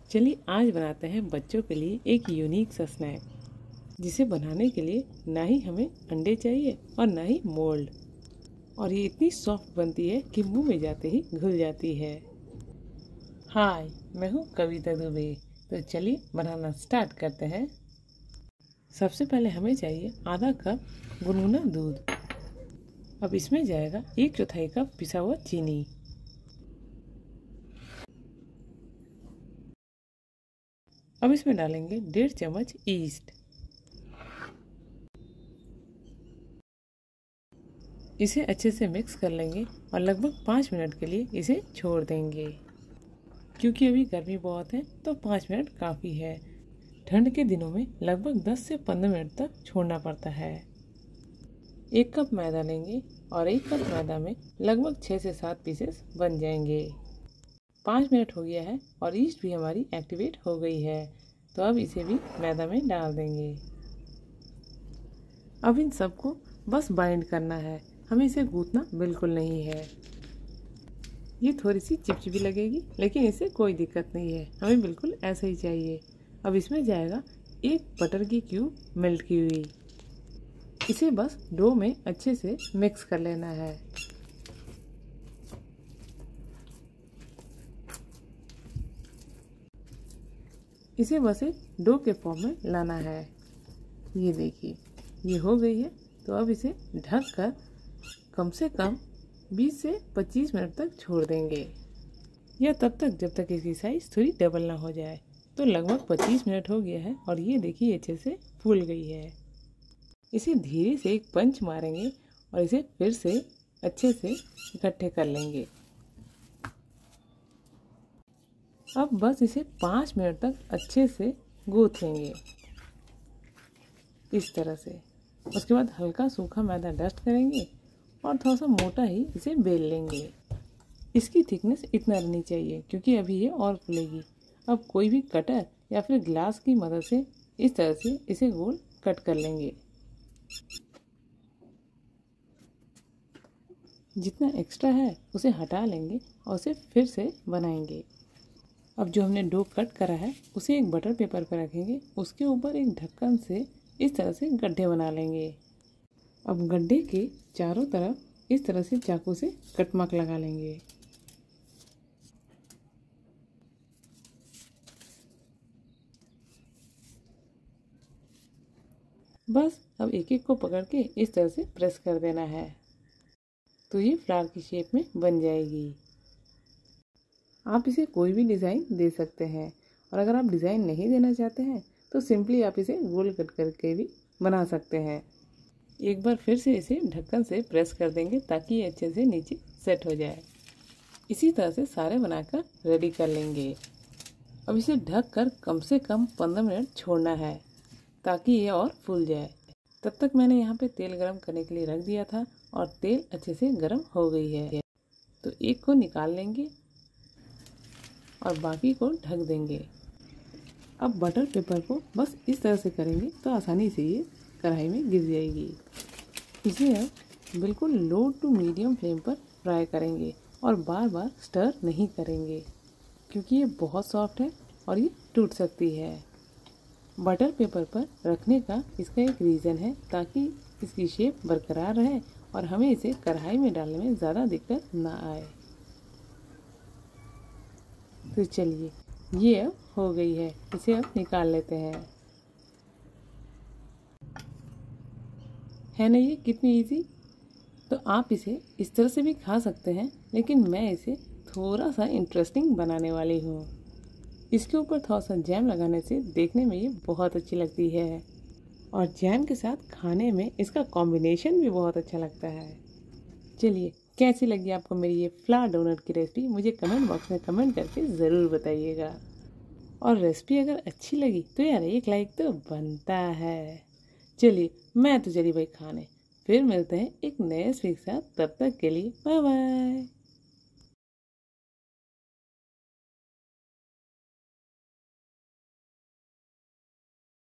चलिए आज बनाते हैं बच्चों के लिए एक यूनिक सा स्नैक, जिसे बनाने के लिए ना ही हमें अंडे चाहिए और ना ही मोल्ड, और ये इतनी सॉफ्ट बनती है कि मुंह में जाते ही घुल जाती है। हाय, मैं हूँ कविता दुबे। तो चलिए बनाना स्टार्ट करते हैं। सबसे पहले हमें चाहिए आधा कप गुनगुना दूध। अब इसमें जाएगा 1/4 कप पिसा हुआ चीनी। अब इसमें डालेंगे 1.5 चम्मच ईस्ट। इसे अच्छे से मिक्स कर लेंगे और लगभग 5 मिनट के लिए इसे छोड़ देंगे। क्योंकि अभी गर्मी बहुत है तो 5 मिनट काफ़ी है। ठंड के दिनों में लगभग 10 से 15 मिनट तक छोड़ना पड़ता है। 1 कप मैदा लेंगे और 1 कप मैदा में लगभग 6 से 7 पीसेस बन जाएंगे। 5 मिनट हो गया है और ईस्ट भी हमारी एक्टिवेट हो गई है, तो अब इसे भी मैदा में डाल देंगे। अब इन सबको बस बाइंड करना है, हमें इसे गूंथना बिल्कुल नहीं है। ये थोड़ी सी चिपचिपी लगेगी लेकिन इससे कोई दिक्कत नहीं है, हमें बिल्कुल ऐसा ही चाहिए। अब इसमें जाएगा 1 बटर की क्यूब मेल्ट की हुई। इसे बस डो में अच्छे से मिक्स कर लेना है। इसे बस एक डो के फॉर्म में लाना है। ये देखिए, ये हो गई है। तो अब इसे ढक कर कम से कम 20 से 25 मिनट तक छोड़ देंगे, या तब तक जब तक इसकी साइज थोड़ी डबल ना हो जाए। तो लगभग 25 मिनट हो गया है और ये देखिए अच्छे से फूल गई है। इसे धीरे से एक पंच मारेंगे और इसे फिर से अच्छे से इकट्ठे कर लेंगे। अब बस इसे 5 मिनट तक अच्छे से गूंथ लेंगे इस तरह से। उसके बाद हल्का सूखा मैदा डस्ट करेंगे और थोड़ा सा मोटा ही इसे बेल लेंगे। इसकी थिकनेस इतना रहनी चाहिए क्योंकि अभी ये और फूलेगी। अब कोई भी कटर या फिर ग्लास की मदद से इस तरह से इसे गोल कट कर लेंगे। जितना एक्स्ट्रा है उसे हटा लेंगे और उसे फिर से बनाएंगे। अब जो हमने डो कट करा है उसे एक बटर पेपर पर रखेंगे, उसके ऊपर एक ढक्कन से इस तरह से गड्ढे बना लेंगे। अब गड्ढे के चारों तरफ इस तरह से चाकू से कट मार्क लगा लेंगे। बस अब एक एक को पकड़ के इस तरह से प्रेस कर देना है, तो ये फ्लावर की शेप में बन जाएगी। आप इसे कोई भी डिज़ाइन दे सकते हैं, और अगर आप डिज़ाइन नहीं देना चाहते हैं तो सिंपली आप इसे गोल कट करके भी बना सकते हैं। एक बार फिर से इसे ढक्कन से प्रेस कर देंगे ताकि ये अच्छे से नीचे सेट हो जाए। इसी तरह से सारे बनाकर रेडी कर लेंगे। अब इसे ढक कर कम से कम 15 मिनट छोड़ना है ताकि ये और फूल जाए। तब तक मैंने यहाँ पे तेल गरम करने के लिए रख दिया था और तेल अच्छे से गरम हो गई है। तो एक को निकाल लेंगे और बाकी को ढक देंगे। अब बटर पेपर को बस इस तरह से करेंगे तो आसानी से ये कढ़ाई में गिर जाएगी। इसे अब बिल्कुल लो टू मीडियम फ्लेम पर फ्राई करेंगे और बार बार स्टर नहीं करेंगे क्योंकि ये बहुत सॉफ्ट है और ये टूट सकती है। बटर पेपर पर रखने का इसका एक रीज़न है ताकि इसकी शेप बरकरार रहे और हमें इसे कढ़ाई में डालने में ज़्यादा दिक्कत ना आए। तो चलिए, ये अब हो गई है, इसे अब निकाल लेते हैं। है ना ये कितनी इजी। तो आप इसे इस तरह से भी खा सकते हैं, लेकिन मैं इसे थोड़ा सा इंटरेस्टिंग बनाने वाली हूँ। इसके ऊपर थोड़ा सा जैम लगाने से देखने में ये बहुत अच्छी लगती है, और जैम के साथ खाने में इसका कॉम्बिनेशन भी बहुत अच्छा लगता है। चलिए, कैसी लगी आपको मेरी ये फ्लावर डोनट की रेसिपी, मुझे कमेंट बॉक्स में कमेंट करके ज़रूर बताइएगा। और रेसिपी अगर अच्छी लगी तो यार एक लाइक तो बनता है। चलिए, मैं तो चली भाई खाने। फिर मिलते हैं एक नए रेसिपी के साथ, तब तक के लिए बाय बाय।